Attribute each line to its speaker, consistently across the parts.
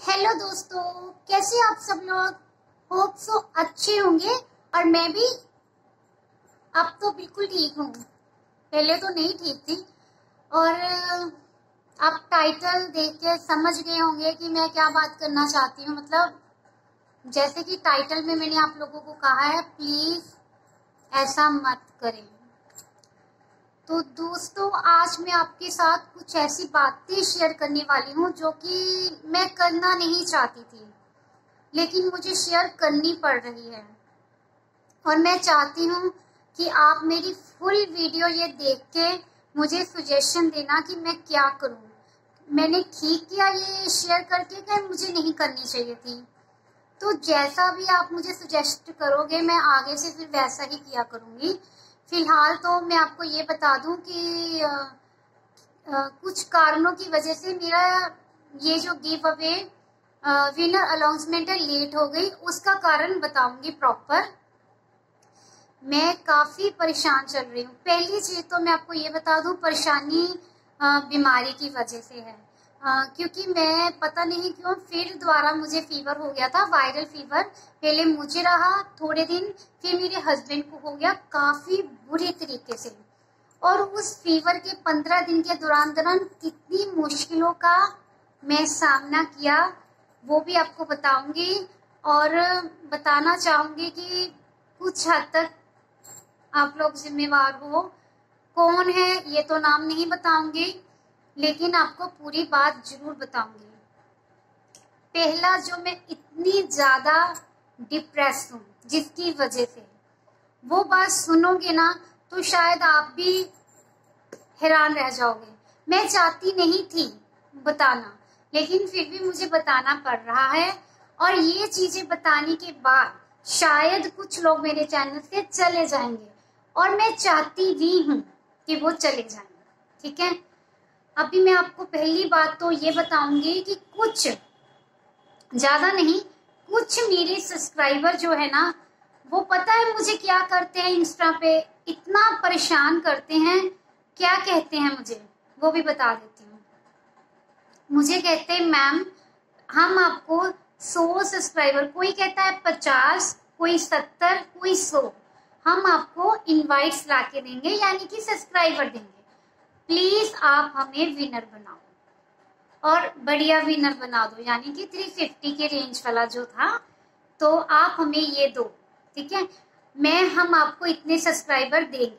Speaker 1: Hello दोस्तों, कैसे आप सब लोग। होप सो अच्छे होंगे। और मैं भी अब तो बिल्कुल ठीक हूँ। पहले तो नहीं ठीक थी। और आप टाइटल देख के समझ गए होंगे कि मैं क्या बात करना चाहती हूँ। मतलब जैसे कि टाइटल में मैंने आप लोगों को कहा है, प्लीज ऐसा मत करें। तो दोस्तों, आज मैं आपके साथ कुछ ऐसी बातें शेयर करने वाली हूँ जो कि मैं करना नहीं चाहती थी, लेकिन मुझे शेयर करनी पड़ रही है। और मैं चाहती हूँ कि आप मेरी फुल वीडियो ये देख के मुझे सजेशन देना कि मैं क्या करूँ। मैंने ठीक किया ये शेयर करके कि मुझे नहीं करनी चाहिए थी। तो जैसा भी आप मुझे सजेस्ट करोगे मैं आगे से फिर वैसा ही किया करूँगी। फिलहाल तो मैं आपको ये बता दूं कि कुछ कारणों की वजह से मेरा ये जो गिव अवे विनर अनाउंसमेंट है लेट हो गई। उसका कारण बताऊंगी प्रॉपर। मैं काफ़ी परेशान चल रही हूँ। पहली चीज़ तो मैं आपको ये बता दूं, परेशानी बीमारी की वजह से है। क्योंकि मैं पता नहीं क्यों फिर दोबारा मुझे फीवर हो गया था, वायरल फीवर। पहले मुझे रहा थोड़े दिन, फिर मेरे हस्बैंड को हो गया काफ़ी बुरे तरीके से। और उस फीवर के 15 दिन के दौरान कितनी मुश्किलों का मैं सामना किया वो भी आपको बताऊंगी। और बताना चाहूंगी कि कुछ हद तक आप लोग जिम्मेवार हो। कौन है ये तो नाम नहीं बताऊंगी, लेकिन आपको पूरी बात जरूर बताऊंगी। पहला, जो मैं इतनी ज्यादा डिप्रेस हूँ जिसकी वजह से, वो बात सुनोगे ना तो शायद आप भी हैरान रह जाओगे। मैं चाहती नहीं थी बताना, लेकिन फिर भी मुझे बताना पड़ रहा है। और ये चीजें बताने के बाद शायद कुछ लोग मेरे चैनल से चले जाएंगे, और मैं चाहती भी हूँ कि वो चले जाएंगे। ठीक है, अभी मैं आपको पहली बात तो ये बताऊंगी कि कुछ ज्यादा नहीं, कुछ मेरे सब्सक्राइबर जो है ना, वो पता है मुझे क्या करते हैं, इंस्टा पे इतना परेशान करते हैं। क्या कहते हैं मुझे वो भी बता देती हूँ। मुझे कहते हैं मैम हम आपको 100 सब्सक्राइबर, कोई कहता है 50, कोई 70, कोई 100, हम आपको इनवाइट्स ला के देंगे, यानी कि सब्सक्राइबर देंगे। प्लीज आप हमें विनर बनाओ, और बढ़िया विनर बना दो, यानी कि 350 के रेंज वाला जो था। तो आप हमें ये दो, ठीक है, हम आपको इतने सब्सक्राइबर देंगे।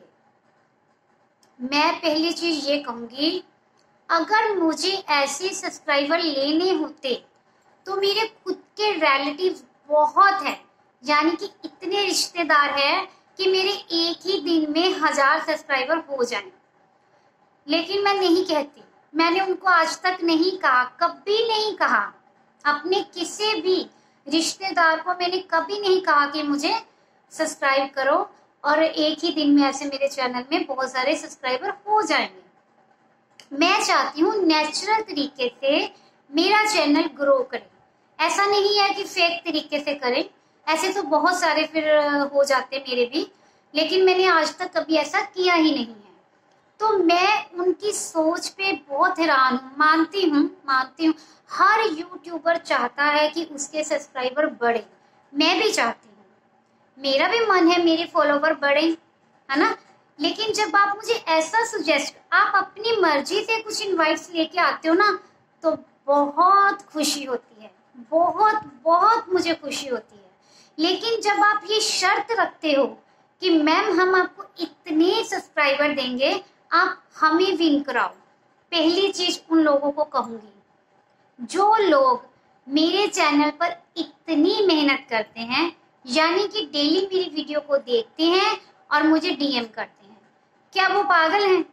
Speaker 1: मैं पहली चीज ये कहूंगी, अगर मुझे ऐसे सब्सक्राइबर लेने होते तो मेरे खुद के रिलेटिव बहुत है, यानी कि इतने रिश्तेदार हैं कि मेरे एक ही दिन में 1000 सब्सक्राइबर हो जाएं। लेकिन मैं नहीं कहती, मैंने उनको आज तक नहीं कहा, कभी नहीं कहा। अपने किसी भी रिश्तेदार को मैंने कभी नहीं कहा कि मुझे सब्सक्राइब करो, और एक ही दिन में ऐसे मेरे चैनल में बहुत सारे सब्सक्राइबर हो जाएंगे। मैं चाहती हूँ नेचुरल तरीके से मेरा चैनल ग्रो करे। ऐसा नहीं है कि फेक तरीके से करें, ऐसे तो बहुत सारे फिर हो जाते मेरे भी, लेकिन मैंने आज तक कभी ऐसा किया ही नहीं है। तो मैं उनकी सोच पे बहुत हैरान हूँ। मानती हूँ हर यूट्यूबर चाहता है कि उसके सब्सक्राइबर बढ़े, मैं भी चाहती हूँ, मेरा भी मन है मेरे फॉलोवर बढ़े, है ना। लेकिन जब आप मुझे ऐसा सजेस्ट, आप अपनी मर्जी से कुछ इनवाइट्स लेके आते हो ना, तो बहुत खुशी होती है, बहुत बहुत मुझे खुशी होती है। लेकिन जब आप ये शर्त रखते हो कि मैम हम आपको इतने सब्सक्राइबर देंगे, आप हमें विन कराओ, पहली चीज उन लोगों को कहूंगी जो लोग मेरे चैनल पर इतनी मेहनत करते हैं, यानी कि डेली मेरी वीडियो को देखते हैं और मुझे डीएम करते हैं। क्या वो पागल हैं?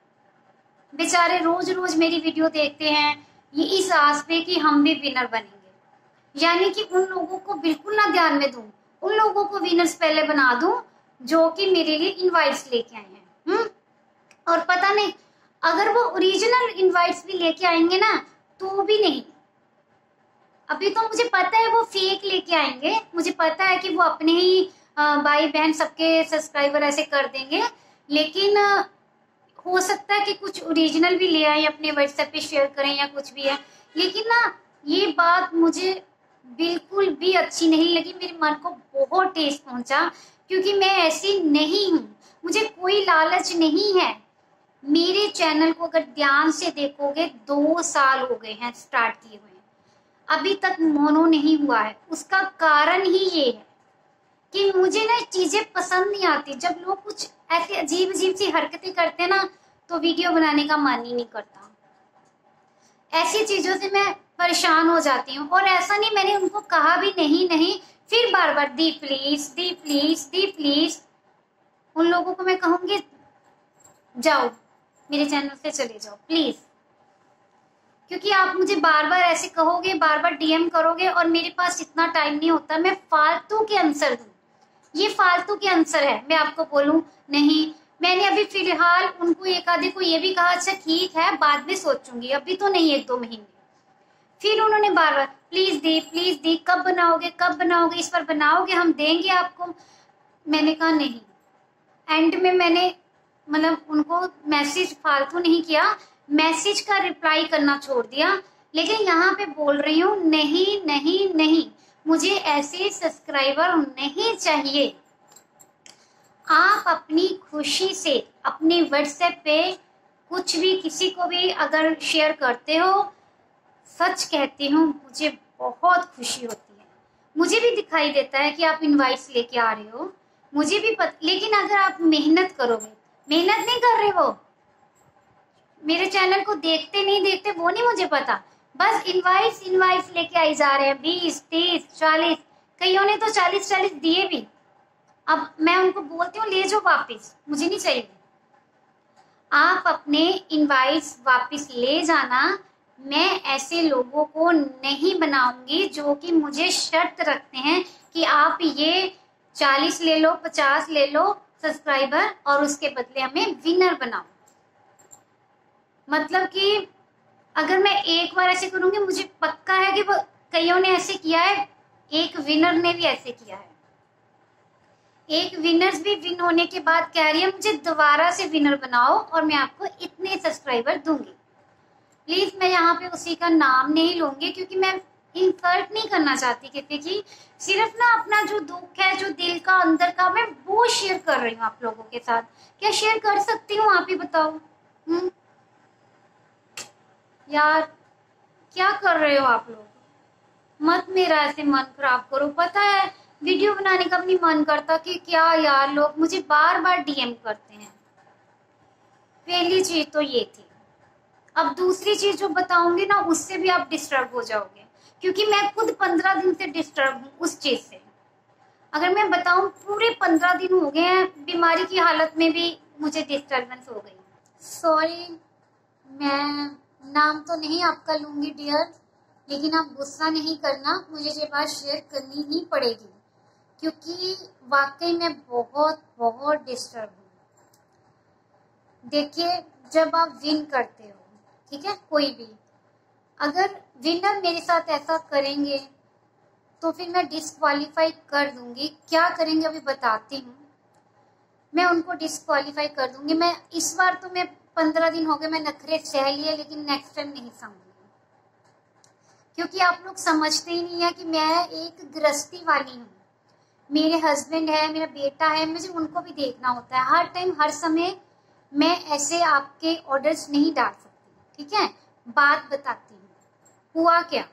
Speaker 1: बेचारे रोज रोज मेरी वीडियो देखते हैं ये इस आस पे कि हम भी विनर बनेंगे, यानी कि उन लोगों को बिल्कुल ना ध्यान में दूं, उन लोगों को विनर्स पहले बना दूं जो कि मेरे लिए इनवाइट्स लेके आए हैं। और पता नहीं अगर वो ओरिजिनल इनवाइट्स भी लेके आएंगे ना तो भी नहीं, अभी तो मुझे पता है वो फेक लेके आएंगे, मुझे पता है कि वो अपने ही भाई बहन सबके सब्सक्राइबर ऐसे कर देंगे। लेकिन हो सकता है कि कुछ ओरिजिनल भी ले आए, अपने व्हाट्सएप पे शेयर करें या कुछ भी है। लेकिन ना ये बात मुझे बिल्कुल भी अच्छी नहीं लगी, मेरे मन को बहुत ठेस पहुंचा, क्योंकि मैं ऐसी नहीं हूँ, मुझे कोई लालच नहीं है। मेरे चैनल को अगर ध्यान से देखोगे 2 साल हो गए हैं स्टार्ट किए हुए, अभी तक मोनो नहीं हुआ है। उसका कारण ही ये है कि मुझे ना चीजें पसंद नहीं आती। जब लोग कुछ ऐसी अजीब अजीब सी हरकतें करते हैं ना, तो वीडियो बनाने का मन ही नहीं करता। ऐसी चीजों से मैं परेशान हो जाती हूँ। और ऐसा नहीं, मैंने उनको कहा भी नहीं, फिर बार बार दी प्लीज दी प्लीज दी प्लीज। उन लोगों को मैं कहूंगी जाओ मेरे चैनल से चले जाओ प्लीज, क्योंकि आप मुझे बार बार ऐसे कहोगे, बार बार डीएम करोगे, और मेरे पास इतना टाइम नहीं होता मैं फालतू के आंसर दूं। ये फालतू के आंसर है, मैं आपको बोलूं नहीं। मैंने अभी फिलहाल उनको एक आधे को ये भी कहा अच्छा ठीक है बाद में सोचूंगी, अभी तो नहीं, 1-2 महीने। फिर उन्होंने बार बार प्लीज दी कब बनाओगे, इस पर बनाओगे, हम देंगे आपको। मैंने कहा नहीं। एंड में मैंने मतलब उनको मैसेज फालतू नहीं किया, मैसेज का रिप्लाई करना छोड़ दिया। लेकिन यहाँ पे बोल रही हूँ नहीं, मुझे ऐसे सब्सक्राइबर नहीं चाहिए। आप अपनी खुशी से अपने व्हाट्सएप पे कुछ भी किसी को भी अगर शेयर करते हो, सच कहती हूँ मुझे बहुत खुशी होती है। मुझे भी दिखाई देता है कि आप इनवाइट्स लेके आ रहे हो, मुझे भी लेकिन अगर आप मेहनत करोगे, मेहनत नहीं कर रहे हो, मेरे चैनल को देखते नहीं देखते वो नहीं मुझे पता, बस इनवाइट्स लेके आई जा रहे हैं 20, 30, 40, कईयों ने तो 40 दिए भी। अब मैं उनको बोलती हूँ ले जाओ वापस, मुझे नहीं चाहिए। आप अपने इनवाइट्स वापस ले जाना। मैं ऐसे लोगों को नहीं बनाऊंगी जो कि मुझे शर्त रखते हैं कि आप ये 40 ले लो, 50 ले लो सब्सक्राइबर, और उसके बदले हमें विनर बनाओ। मतलब कि अगर मैं एक बार ऐसे करूंगी, मुझे पक्का है कि वो कईयों ने ऐसे किया है, एक विनर ने भी ऐसे किया है। एक विनर्स भी विन होने के बाद कह रही है मुझे दोबारा से विनर बनाओ और मैं आपको इतने सब्सक्राइबर दूंगी। प्लीज मैं यहाँ पे उसी का नाम नहीं लूंगी, क्योंकि मैं इंसल्ट नहीं करना चाहती किसी की, सिर्फ ना अपना जो दुख है, जो दिल का अंदर का, मैं वो शेयर कर रही हूँ आप लोगों के साथ। क्या शेयर कर सकती हूँ, आप ही बताओ। यार क्या कर रहे हो आप लोग, मत मेरा ऐसे मन खराब करो। पता है वीडियो बनाने का भी मन करता कि क्या यार, लोग मुझे बार बार डीएम करते हैं। पहली चीज तो ये थी। अब दूसरी चीज जो बताऊंगी ना, उससे भी आप डिस्टर्ब हो जाओगे, क्योंकि मैं खुद 15 दिन से डिस्टर्ब हूँ उस चीज से। अगर मैं बताऊं पूरे 15 दिन हो गए हैं बीमारी की हालत में भी मुझे डिस्टर्बेंस हो गई। सॉरी, मैं नाम तो नहीं आपका लूंगी डियर, लेकिन आप गुस्सा नहीं करना, मुझे ये बात शेयर करनी ही पड़ेगी, क्योंकि वाकई में बहुत बहुत डिस्टर्ब हूँ। देखिए जब आप विन करते हो, ठीक है, कोई भी अगर विनर मेरे साथ ऐसा करेंगे तो फिर मैं डिस्क्वालीफाई कर दूंगी। क्या करेंगे अभी बताती हूँ। मैं उनको डिस्क्वालीफाई कर दूंगी। मैं इस बार तो मैं 15 दिन हो गए मैं नखरे सह लिए, लेकिन नेक्स्ट टाइम नहीं सहूंगी, क्योंकि आप लोग समझते ही नहीं है कि मैं एक गृहस्थी वाली हूँ। मेरे हस्बैंड है, मेरा बेटा है, मुझे उनको भी देखना होता है हर टाइम हर समय। मैं ऐसे आपके ऑर्डर्स नहीं डाल सकती, ठीक है। बात बताती हूँ हुआ क्या।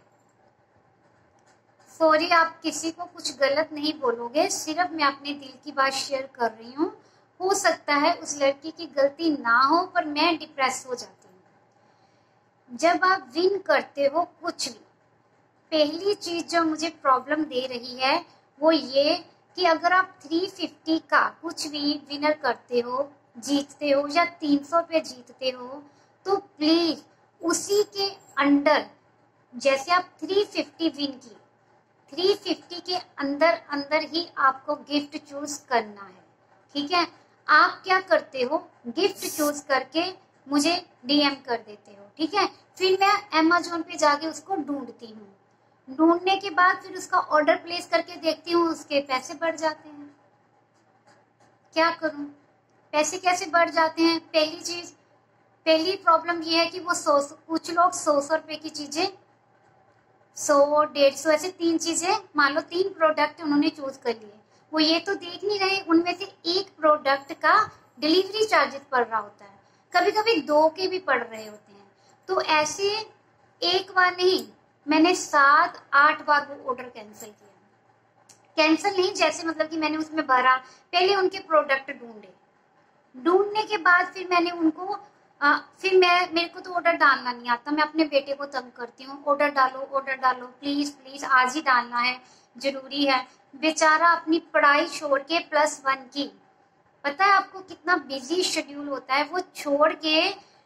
Speaker 1: सॉरी, आप किसी को कुछ गलत नहीं बोलोगे, सिर्फ मैं अपने दिल की बात शेयर कर रही हूँ। हो सकता है उस लड़की की गलती ना हो, पर मैं डिप्रेस हो जाती हूँ जब आप विन करते हो कुछ भी। पहली चीज जो मुझे प्रॉब्लम दे रही है वो ये कि अगर आप 350 का कुछ भी विनर करते हो, जीतते हो, या 300 पे जीतते हो, तो प्लीज उसी के अंडर, जैसे आप 350 विन की, 350 के अंदर अंदर ही आपको गिफ्ट चूज करना है, ठीक है। आप क्या करते हो, गिफ्ट चूज करके मुझे डीएम कर देते हो, ठीक है। फिर मैं अमेज़न पे जाके उसको ढूंढती हूँ, ढूंढने के बाद फिर उसका ऑर्डर प्लेस करके देखती हूँ, उसके पैसे बढ़ जाते हैं। क्या करूँ, पैसे कैसे बढ़ जाते हैं। पहली प्रॉब्लम ये है कि वो कुछ लोग 100 रुपए की चीजें 100, 150, ऐसे 3 चीजें, मान लो 3 प्रोडक्ट उन्होंने चूज कर लिए। वो ये तो देख नहीं रहे उनमें से एक प्रोडक्ट का डिलीवरी चार्जेस पड़ रहा होता है, कभी कभी 2 के भी पड़ रहे होते हैं। तो ऐसे एक बार नहीं, मैंने 7-8 बार वो ऑर्डर कैंसिल किया। कैंसिल नहीं, जैसे मतलब कि मैंने उसमें भरा, पहले उनके प्रोडक्ट ढूंढने के बाद फिर मैंने उनको फिर मेरे को तो ऑर्डर डालना नहीं आता, मैं अपने बेटे को तंग करती हूँ, ऑर्डर डालो प्लीज प्लीज, आज ही डालना है, जरूरी है। बेचारा अपनी पढ़ाई छोड़ के +1 की, पता है आपको कितना बिजी शेड्यूल होता है, वो छोड़ के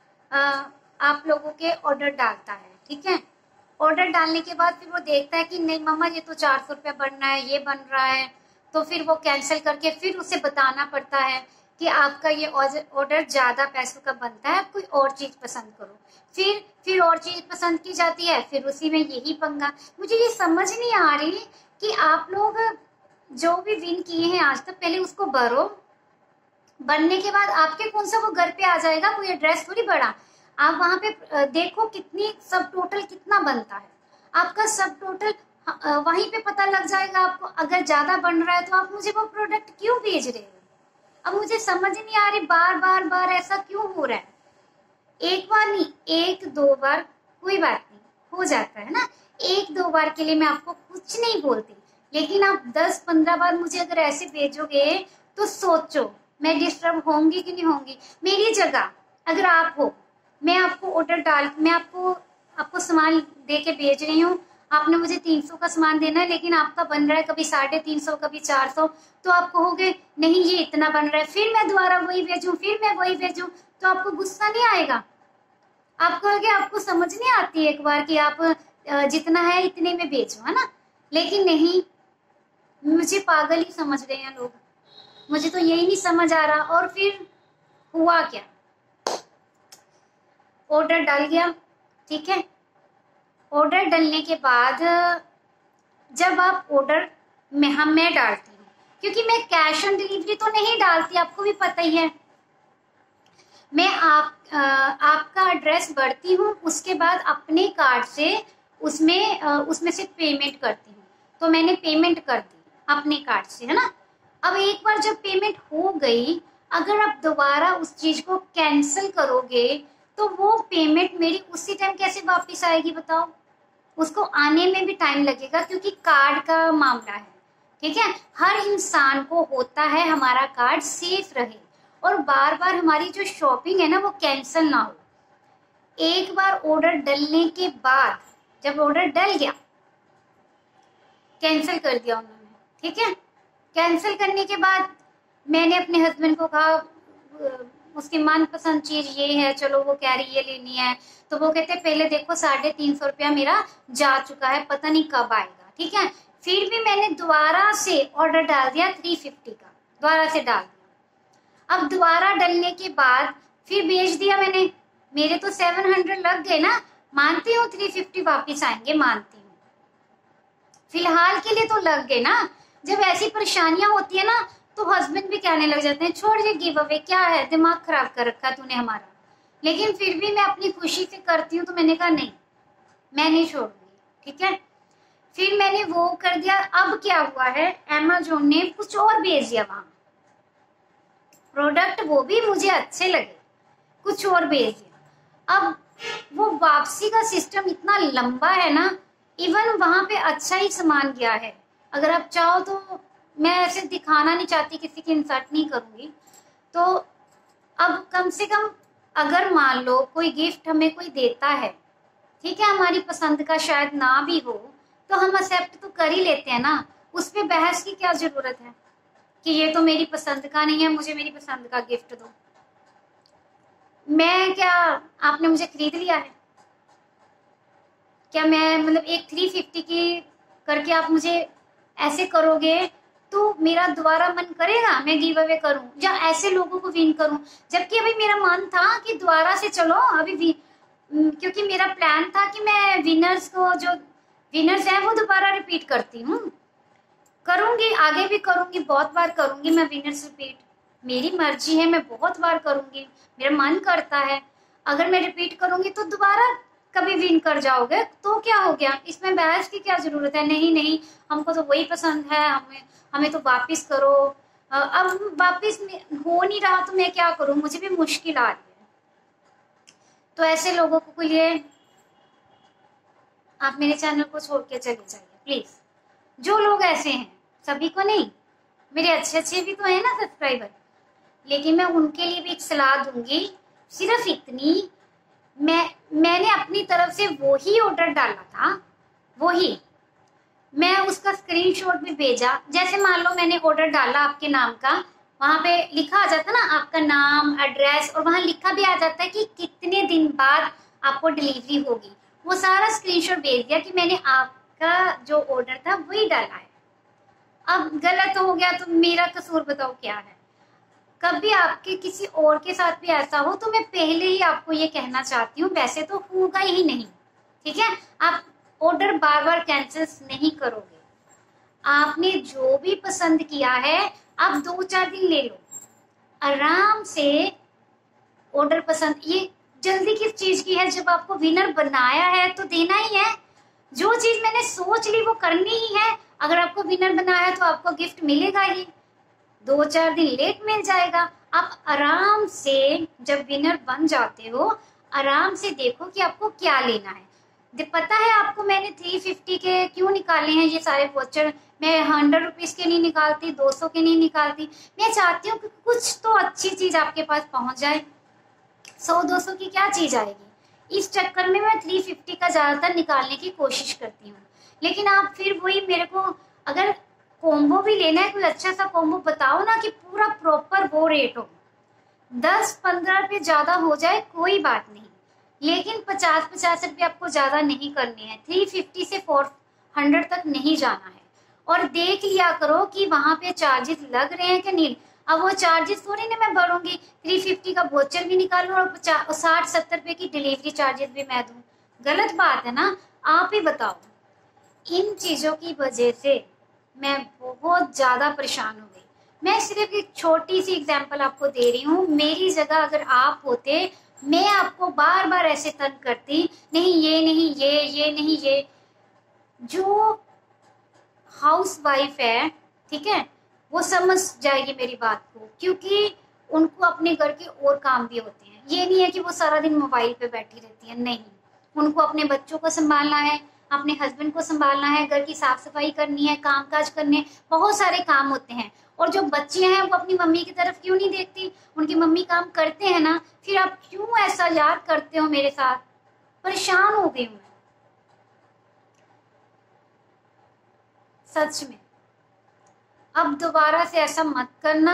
Speaker 1: आप लोगों के ऑर्डर डालता है। ठीक है, ऑर्डर डालने के बाद फिर वो देखता है कि नहीं मम्मा ये तो 400 रुपया बन रहा है, ये बन रहा है, तो फिर वो कैंसिल करके फिर उसे बताना पड़ता है कि आपका ये ऑर्डर ज्यादा पैसों का बनता है, आप कोई और चीज पसंद करो। फिर और चीज पसंद की जाती है, फिर उसी में यही पंगा। मुझे ये समझ नहीं आ रही कि आप लोग जो भी विन किए हैं आज तक, पहले उसको भरो, बनने के बाद आपके कौन सा वो घर पे आ जाएगा, कोई एड्रेस थोड़ी बड़ा। आप वहां पे देखो कितनी सब टोटल कितना बनता है, आपका सब टोटल वहीं पे पता लग जाएगा आपको। अगर ज्यादा बन रहा है तो आप मुझे वो प्रोडक्ट क्यों भेज रहे हो? अब मुझे समझ नहीं आ रही, बार ऐसा क्यों हो रहा है? एक बार नहीं, 1-2 बार कोई बात नहीं, हो जाता है ना। 1-2 बार के लिए मैं आपको कुछ नहीं बोलती, लेकिन आप 10-15 बार मुझे अगर ऐसे भेजोगे तो सोचो मैं डिस्टर्ब होंगी कि नहीं होंगी। मेरी जगह अगर आप हो, मैं आपको ऑर्डर मैं आपको सामान दे के भेज रही हूँ, आपने मुझे 300 का सामान देना है, लेकिन आपका बन रहा है कभी 350, कभी 400, तो आप कहोगे नहीं ये इतना बन रहा है, फिर मैं दोबारा वही भेजूं, तो आपको गुस्सा नहीं आएगा? आप कहोगे आपको समझ नहीं आती एक बार कि आप जितना है इतने में बेचो, है ना? लेकिन नहीं, मुझे पागल ही समझ रहे हैं लोग, मुझे तो यही नहीं समझ आ रहा। और फिर हुआ क्या, ऑर्डर डाल गया, ठीक है। ऑर्डर डालने के बाद जब आप ऑर्डर मैं डालती हूँ, क्योंकि मैं कैश ऑन डिलीवरी तो नहीं डालती, आपको भी पता ही है। मैं आपका एड्रेस भरती हूँ, उसके बाद अपने कार्ड से उसमें से पेमेंट करती हूँ। तो मैंने पेमेंट कर दी अपने कार्ड से, है ना। अब एक बार जब पेमेंट हो गई, अगर आप दोबारा उस चीज को कैंसिल करोगे तो वो पेमेंट मेरी उसी टाइम कैसे वापस आएगी बताओ? उसको आने में भी टाइम लगेगा, क्योंकि कार्ड का मामला है, ठीक है। हर इंसान को होता है हमारा कार्ड सेफ रहे और बार बार हमारी जो शॉपिंग है ना वो कैंसिल ना हो। एक बार ऑर्डर डलने के बाद, जब ऑर्डर डल गया, कैंसिल कर दिया उन्होंने, ठीक है। कैंसिल करने के बाद मैंने अपने हस्बैंड को कहा उसकी मनपसंद चीज ये है, चलो वो कह रही ये लेनी है, तो वो कहते पहले देखो 350 रुपया मेरा जा चुका है, पता नहीं कब आएगा, ठीक है। फिर भी मैंने दोबारा से ऑर्डर डाल दिया 350 का, दोबारा से डाल दिया। अब दोबारा डलने के बाद फिर भेज दिया मैंने, मेरे तो 700 लग गए ना, मानती हूँ 350 वापिस आएंगे, मानती हूँ, फिलहाल के लिए तो लग गए ना। जब ऐसी परेशानियां होती है ना तो हस्बैंड भी कहने लग जाते हैं छोड़ ये गिव अवे, क्या है दिमाग खराब कर रखा तूने हमारा। लेकिन फिर भी मैं अपनी खुशी से करती हूँ, तो मैंने कहा नहीं, मैं नहीं छोड़ूंगी, ठीक है। फिर मैंने वो कर दिया। अब क्या हुआ है, अमेज़न ने कुछ और भेज दिया वहां प्रोडक्ट, वो भी मुझे अच्छे लगे, कुछ और भेज दिया। अब वो वापसी का सिस्टम इतना लंबा है ना, इवन वहां पे अच्छा ही सामान गया है। अगर आप चाहो तो, मैं ऐसे दिखाना नहीं चाहती, किसी की इंसल्ट नहीं करूंगी, तो अब कम से कम अगर मान लो कोई गिफ्ट हमें कोई देता है, ठीक है, हमारी पसंद का शायद ना भी हो, तो हम एक्सेप्ट तो कर ही लेते हैं ना, उस पे बहस की क्या जरूरत है कि ये तो मेरी पसंद का नहीं है, मुझे मेरी पसंद का गिफ्ट दो। मैं क्या, आपने मुझे खरीद लिया है क्या? मैं मतलब एक 350 की करके आप मुझे ऐसे करोगे तो मेरा दोबारा मन करेगा मैं गिव अवे करूं या ऐसे लोगों को विन करूं? जबकि अभी मेरा मन था कि दोबारा से चलो अभी क्योंकि मेरा प्लान था कि मैं विनर्स को, जो विनर्स है वो दोबारा रिपीट करती हूँ, करूंगी, आगे भी करूंगी, बहुत बार करूंगी मैं विनर्स रिपीट, मेरी मर्जी है, मैं बहुत बार करूंगी, मेरा मन करता है। अगर मैं रिपीट करूंगी तो दोबारा कभी विन कर जाओगे तो क्या हो गया, इसमें बहस की क्या जरूरत है। नहीं नहीं, हमको तो वही पसंद है, हमें तो वापिस करो। अब वापिस हो नहीं रहा तो मैं क्या करूं, मुझे भी मुश्किल आ रही है। तो ऐसे लोगों को लिए आप मेरे चैनल को छोड़ के चले जाइए प्लीज। जो लोग ऐसे हैं, सभी को नहीं, मेरे अच्छे अच्छे भी तो है ना सब्सक्राइबर, लेकिन मैं उनके लिए भी एक सलाह दूंगी, सिर्फ इतनी, मैंने अपनी तरफ से वही ऑर्डर डाला था, वही मैं उसका स्क्रीनशॉट भी भेजा। जैसे मान लो मैंने ऑर्डर डाला आपके नाम का, वहां पे लिखा आ जाता ना आपका नाम, एड्रेस, और वहां लिखा भी आ जाता है कि कितने दिन बाद आपको डिलीवरी होगी। वो सारा स्क्रीनशॉट भेज दिया कि मैंने आपका जो ऑर्डर था वही डाला है। अब गलत हो गया तो मेरा कसूर बताओ क्या है। कभी आपके किसी और के साथ भी ऐसा हो तो मैं पहले ही आपको ये कहना चाहती हूँ, वैसे तो होगा ही नहीं, ठीक है। आप ऑर्डर बार बार कैंसिल नहीं करोगे। आपने जो भी पसंद किया है आप 2-4 दिन ले लो आराम से। ऑर्डर पसंद, ये जल्दी किस चीज की है, जब आपको विनर बनाया है तो देना ही है। जो चीज मैंने सोच ली वो करनी ही है। अगर आपको विनर बनाया तो आपको गिफ्ट मिलेगा ही, 2-4 दिन लेट मिल जाएगा। आप आराम से जब विनर बन जाते हो आराम से देखो कि आपको क्या लेना है। पता है आपको मैंने 350 के क्यों निकाले हैं ये सारे वोचर। मैं 100 रुपीज के नहीं निकालती, 200 के नहीं निकालती। मैं चाहती हूँ कि कुछ तो अच्छी चीज आपके पास पहुंच जाए। 100-200 की क्या चीज आएगी, इस चक्कर में मैं 350 का ज्यादातर निकालने की कोशिश करती हूँ। लेकिन आप फिर वही मेरे को, अगर कॉम्बो भी लेना है, कोई अच्छा सा कॉम्बो बताओ ना कि पूरा प्रॉपर वो रेट हो। 10-15 रुपये ज्यादा हो जाए कोई बात नहीं, लेकिन 50-50 रुपये आपको ज्यादा नहीं करने हैं। 350 से 400 तक नहीं जाना है। और देख लिया करो कि वहां पे चार्जेस लग रहे हैं कि नहीं। अब वो चार्जेस थोड़ी ना मैं भरूंगी, 350 का वोचर भी निकालूं और 60-70 रुपए की डिलीवरी चार्जेस भी मैं दूं। गलत बात है ना, आप ही बताओ। इन चीजों की वजह से मैं बहुत ज्यादा परेशान हो गई। मैं सिर्फ एक छोटी सी एग्जांपल आपको दे रही हूँ। मेरी जगह अगर आप होते, मैं आपको बार बार ऐसे तंग करती, नहीं ये नहीं ये नहीं ये। जो हाउस वाइफ है, ठीक है, वो समझ जाएगी मेरी बात को, क्योंकि उनको अपने घर के और काम भी होते हैं। ये नहीं है कि वो सारा दिन मोबाइल पे बैठी रहती है, नहीं, उनको अपने बच्चों को संभालना है, अपने हस्बैंड को संभालना है, घर की साफ सफाई करनी है, काम काज करने, बहुत सारे काम होते हैं। और जो बच्चे हैं वो अपनी मम्मी की तरफ क्यों नहीं देखती, उनकी मम्मी काम करते हैं ना, फिर आप क्यों ऐसा यार करते हो मेरे साथ। परेशान हो गई हूँ सच में। अब दोबारा से ऐसा मत करना।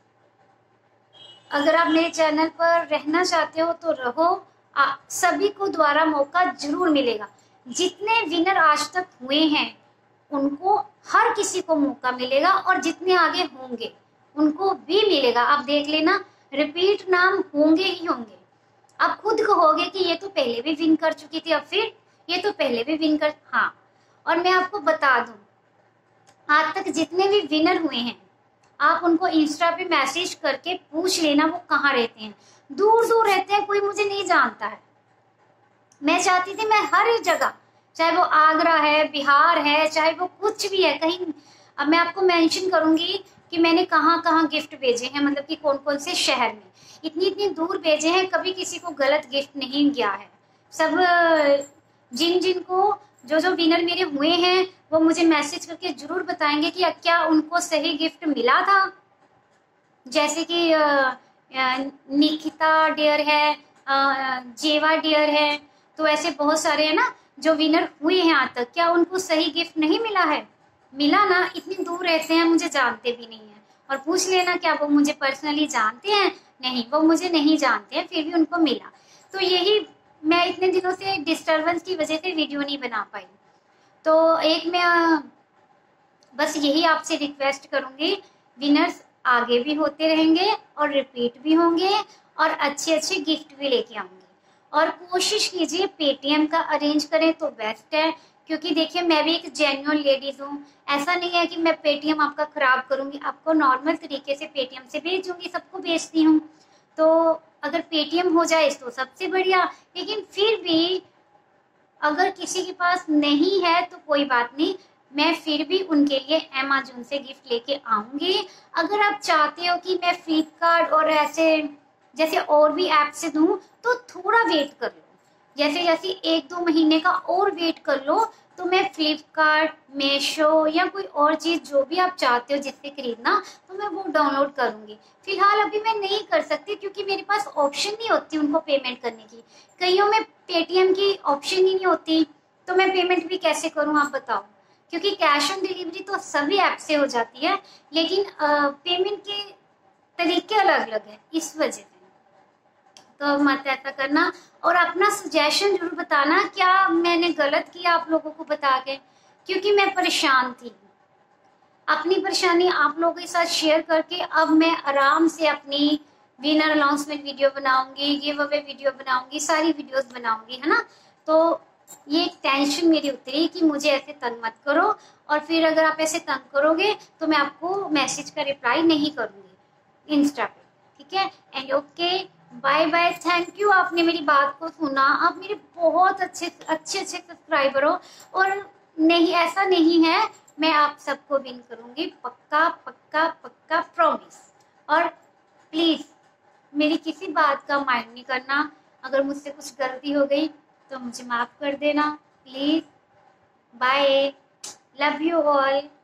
Speaker 1: अगर आप मेरे चैनल पर रहना चाहते हो तो रहो, सभी को दोबारा मौका जरूर मिलेगा। जितने विनर आज तक हुए हैं उनको, हर किसी को मौका मिलेगा, और जितने आगे होंगे उनको भी मिलेगा। आप देख लेना, रिपीट नाम होंगे ही होंगे। आप खुद कहोगे कि ये तो पहले भी विन कर चुकी थी, अब फिर ये तो पहले भी विन कर। हाँ, और मैं आपको बता दूं, आज तक जितने भी विनर हुए हैं आप उनको इंस्टा पे मैसेज करके पूछ लेना वो कहाँ रहते हैं। दूर दूर रहते हैं, कोई मुझे नहीं जानता है। मैं चाहती थी मैं हर जगह, चाहे वो आगरा है, बिहार है, चाहे वो कुछ भी है कहीं। अब मैं आपको मेंशन करूंगी कि मैंने कहाँ कहाँ गिफ्ट भेजे हैं, मतलब कि कौन कौन से शहर में, इतनी इतनी दूर भेजे हैं। कभी किसी को गलत गिफ्ट नहीं गया है। सब जिन जिन को जो विनर मेरे हुए हैं वो मुझे मैसेज करके जरूर बताएंगे कि क्या उनको सही गिफ्ट मिला था। जैसे कि निकिता डियर है, जेवा डियर है, तो ऐसे बहुत सारे है ना जो विनर हुए हैं आज तक, क्या उनको सही गिफ्ट नहीं मिला है। मिला ना, इतनी दूर रहते हैं, मुझे जानते भी नहीं है। और पूछ लेना क्या वो मुझे पर्सनली जानते हैं, नहीं वो मुझे नहीं जानते हैं, फिर भी उनको मिला। तो यही मैं इतने दिनों से डिस्टर्बेंस की वजह से वीडियो नहीं बना पाई। तो एक मैं बस यही आपसे रिक्वेस्ट करूंगी, विनर्स आगे भी होते रहेंगे और रिपीट भी होंगे और अच्छे अच्छे गिफ्ट भी लेके आऊंगी। और कोशिश कीजिए पेटीएम का अरेंज करें तो बेस्ट है, क्योंकि देखिए मैं भी एक जेन्युइन लेडीज हूँ। ऐसा नहीं है कि मैं पेटीएम आपका खराब करूंगी, आपको नॉर्मल तरीके से पेटीएम से भेजूंगी, सबको भेजती हूँ। तो अगर पेटीएम हो जाए तो सबसे बढ़िया, लेकिन फिर भी अगर किसी के पास नहीं है तो कोई बात नहीं, मैं फिर भी उनके लिए अमेज़न से गिफ्ट लेके आऊंगी। अगर आप चाहते हो कि मैं फ्लिपकार्ट और ऐसे जैसे और भी ऐप से दूं तो थोड़ा वेट कर लो, जैसे जैसे 1-2 महीने का और वेट कर लो, तो मैं फ्लिपकार्ट, मीशो या कोई और चीज़ जो भी आप चाहते हो जिससे खरीदना, तो मैं वो डाउनलोड करूंगी। फिलहाल अभी मैं नहीं कर सकती क्योंकि मेरे पास ऑप्शन नहीं होती उनको पेमेंट करने की। कईयों में पेटीएम की ऑप्शन ही नहीं होती, तो मैं पेमेंट भी कैसे करूं आप बताओ। क्योंकि कैश ऑन डिलीवरी तो सभी ऐप से हो जाती है, लेकिन पेमेंट के तरीके अलग अलग है, इस वजह से। तो मत ऐसा करना, और अपना सजेशन जरूर बताना क्या मैंने गलत किया आप लोगों को बता के, क्योंकि मैं परेशान थी। अपनी परेशानी आप लोगों के साथ शेयर करके अब मैं आराम से अपनी विनर अनाउंसमेंट वीडियो बनाऊंगी, गिव अवे वीडियो बनाऊंगी, सारी वीडियोस बनाऊंगी, है ना। तो ये एक टेंशन मेरी उतरी कि मुझे ऐसे तंग मत करो, और फिर अगर आप ऐसे तंग करोगे तो मैं आपको मैसेज का रिप्लाई नहीं करूंगी इंस्टा पे, ठीक है। And okay, bye bye, thank you, आपने मेरी बात को सुना। आप मेरे बहुत अच्छे अच्छे सब्सक्राइबर हो, और नहीं ऐसा नहीं है, मैं आप सबको विन करूंगी, पक्का पक्का पक्का प्रॉमिस। और प्लीज मेरी किसी बात का माइंड नहीं करना, अगर मुझसे कुछ गलती हो गई तो मुझे माफ कर देना please. Bye, love you all.